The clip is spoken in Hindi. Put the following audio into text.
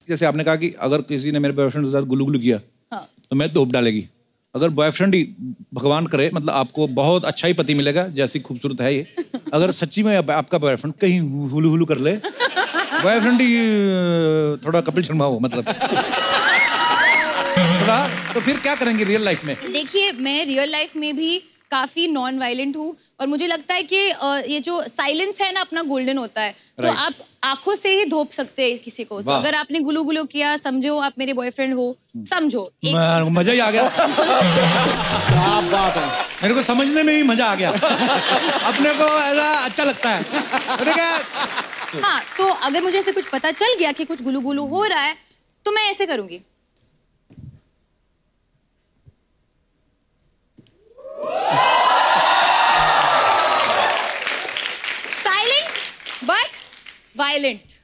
जैसे आपने कहा कि अगर किसी ने मेरे बॉयफ्रेंड के साथ गुलू गुलू किया तो मैं धूप डालेगी। अगर बॉयफ्रेंड ही भगवान करे मतलब आपको बहुत अच्छा ही पति मिलेगा, जैसी खूबसूरत है ये, अगर सच्ची में आपका बॉयफ्रेंड कहीं हुलू हुलू कर ले, बॉयफ्रेंड ही थोड़ा कपिल शर्मा हो मतलब थोड़ा, तो फिर क्या करेंगे रियल लाइफ में? देखिए मैं रियल लाइफ में भी काफी नॉन वायलेंट हूँ और मुझे लगता है कि ये जो साइलेंस है ना अपना गोल्डन होता है। तो आप आंखों से ही धोप सकते हैं किसी को। तो अगर आपने गुलू गुलू किया, समझो आप मेरे बॉयफ्रेंड हो, समझो मजा ही आ गया। क्या बात है, मेरे को समझने में भी मजा आ गया। अपने को ऐसा अच्छा लगता है। ठीक है। हाँ, तो अगर मुझे ऐसे कुछ पता चल गया कि कुछ गुलू गुलू हो रहा है तो मैं ऐसे करूंगी। Silent but violent.